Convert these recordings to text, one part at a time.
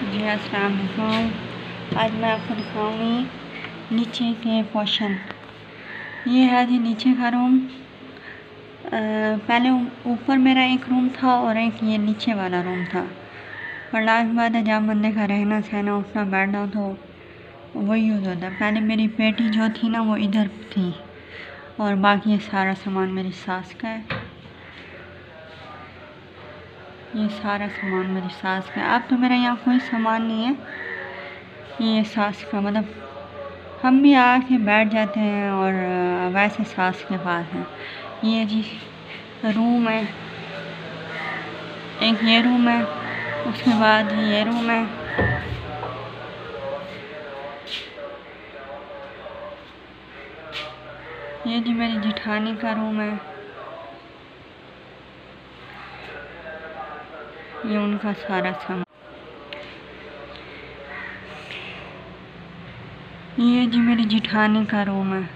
जी अस्सलाम वालेकुम। आज मैं आपको दिखाऊंगी नीचे के पोर्शन। ये है जी नीचे का रूम। पहले ऊपर मेरा एक रूम था और एक ये नीचे वाला रूम था। पर लास्ट बात है जब बंदे का रहना सहना उठना बैठना तो वही यूज़ होता है। पहले मेरी पेटी जो थी ना वो इधर थी और बाकी ये सारा सामान मेरी सास का है। ये सारा सामान मेरी सास का है। अब तो मेरा यहाँ कोई सामान नहीं है। ये सास का मतलब हम भी आके बैठ जाते हैं और वैसे सास के पास है। ये जी रूम है, एक ये रूम है, उसके बाद ये रूम है। ये जी मेरी जिठानी का रूम है, ये उनका सारा सामान। ये जी मेरी जिठानी का रूम है।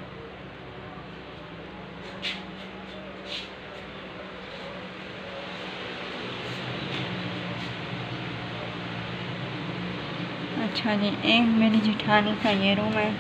अच्छा जी, एक मेरी जिठानी का ये रूम है।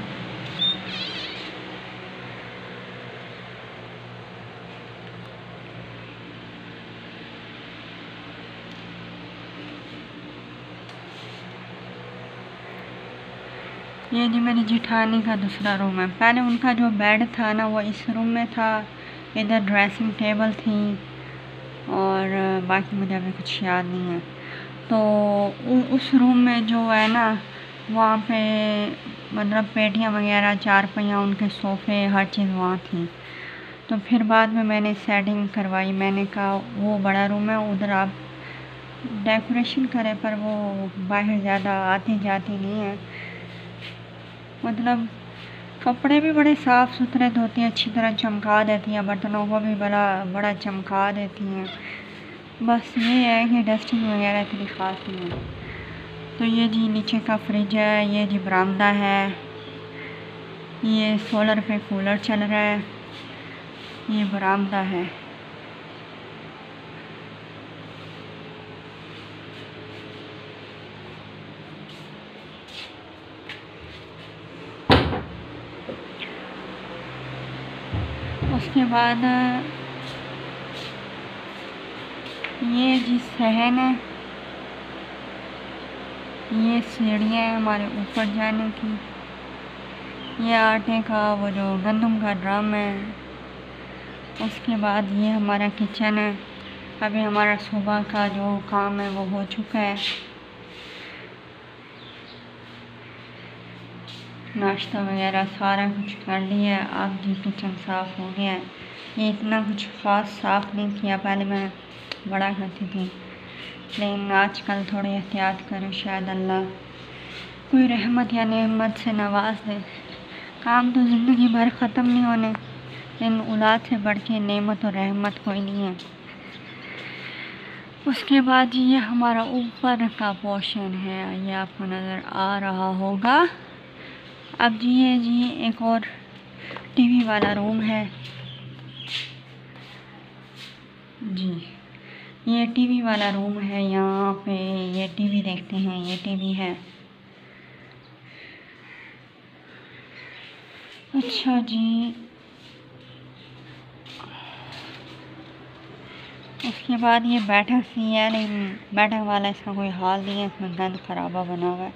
ये जी मेरी जिठानी का दूसरा रूम है। पहले उनका जो बेड था ना वो इस रूम में था। इधर ड्रेसिंग टेबल थी और बाकी मुझे अभी कुछ याद नहीं है। तो उस रूम में जो है ना वहाँ पे मतलब पेटियाँ वगैरह चारपाइयाँ उनके सोफ़े हर चीज़ वहाँ थी। तो फिर बाद में मैंने सेटिंग करवाई। मैंने कहा वो बड़ा रूम है उधर आप डेकोरेशन करें, पर वो बाहर ज़्यादा आती जाती नहीं है। मतलब कपड़े भी बड़े साफ़ सुथरे धोती हैं, अच्छी तरह चमका देती हैं, बर्तनों को भी बड़ा चमका देती हैं। बस ये है कि डस्टिंग वगैरह इतनी ख़ास नहीं है। तो ये जी नीचे का फ्रिज है, ये जी बरामदा है, ये सोलर पे कूलर चल रहा है, ये बरामदा है। उसके बाद ये जी सहन है, ये सीढ़ियाँ हैं हमारे ऊपर जाने की। ये आटे का वो जो गंदम का ड्रम है। उसके बाद ये हमारा किचन है। अभी हमारा सुबह का जो काम है वो हो चुका है। नाश्ता वगैरह सारा कुछ कर लिया। अब जी किचन साफ़ हो गया है। ये इतना कुछ ख़ास साफ़ नहीं किया, पहले मैं बड़ा करती थी, लेकिन आजकल थोड़ी एहतियात करें, शायद अल्लाह कोई रहमत या नेमत से नवाज दे। काम तो ज़िंदगी भर ख़त्म नहीं होने, लेकिन औलाद से बढ़ के नेमत और रहमत कोई नहीं है। उसके बाद ये हमारा ऊपर का पोर्शन है, ये आपको नज़र आ रहा होगा। अब जी ये जी एक और टीवी वाला रूम है जी। ये टीवी वाला रूम है, यहाँ पे ये टीवी देखते हैं, ये टीवी है। अच्छा जी, उसके बाद ये बैठक सी है, लेकिन बैठक वाला इसका कोई हाल नहीं है, इसमें गंद खराबा बना हुआ है।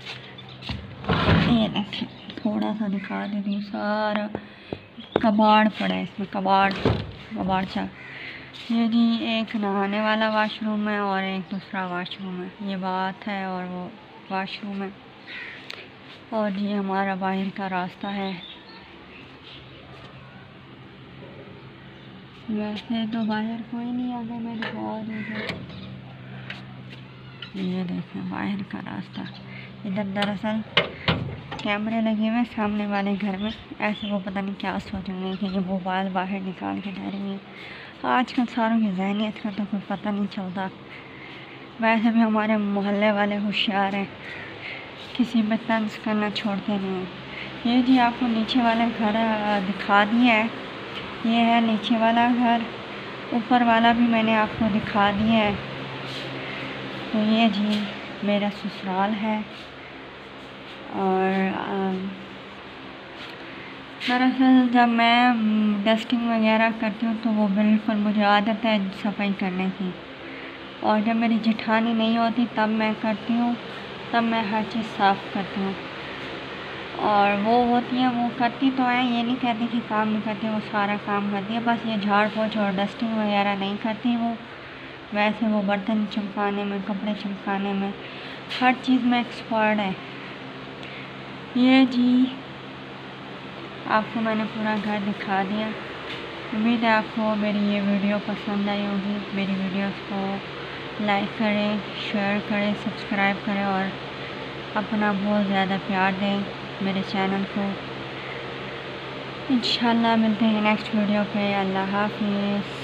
ये देखें, थोड़ा सा दिखा देती हूँ। सारा कबाड़ पड़ा है इसमें, कबाड़ सा। ये जी एक नहाने वाला वाशरूम है और एक दूसरा वाशरूम है। ये बात है और वो वाशरूम है। और ये हमारा बाहर का रास्ता है। वैसे तो बाहर कोई नहीं आता, मैं दिखा दूँ। ये देखें बाहर का रास्ता। इधर दरअसल कैमरे लगे हुए सामने वाले घर में। ऐसे वो पता नहीं क्या सोचेंगे कि ये मोबाइल बाहर निकाल के ठहरेंगे। आजकल सारों की ज़हनियत का तो कोई पता नहीं चलता। वैसे भी हमारे मोहल्ले वाले होशियार हैं, किसी पे तंज करना छोड़ते नहीं हैं। ये जी आपको नीचे वाला घर दिखा दिया है। ये है नीचे वाला घर। ऊपर वाला भी मैंने आपको दिखा दिया है। तो ये जी मेरा ससुराल है। और दरअसल जब मैं डस्टिंग वगैरह करती हूँ तो वो बिल्कुल मुझे आदत है सफाई करने की, और जब मेरी जेठानी नहीं होती तब मैं करती हूँ, तब मैं हर चीज़ साफ़ करती हूँ। और वो होती हैं, वो करती तो है, ये नहीं कहती कि काम नहीं करती, वो सारा काम करती है, बस ये झाड़ पोंछ और डस्टिंग वगैरह नहीं करती वो। वैसे वो बर्तन चमकाने में, कपड़े चमकाने में, हर चीज़ में एक्सपर्ट है। ये जी आपको मैंने पूरा घर दिखा दिया। उम्मीद है आपको मेरी ये वीडियो पसंद आई होगी। मेरी वीडियोस को लाइक करें, शेयर करें, सब्सक्राइब करें और अपना बहुत ज़्यादा प्यार दें मेरे चैनल को। इंशाल्लाह मिलते हैं नेक्स्ट वीडियो पे। अल्लाह हाफ़िज़।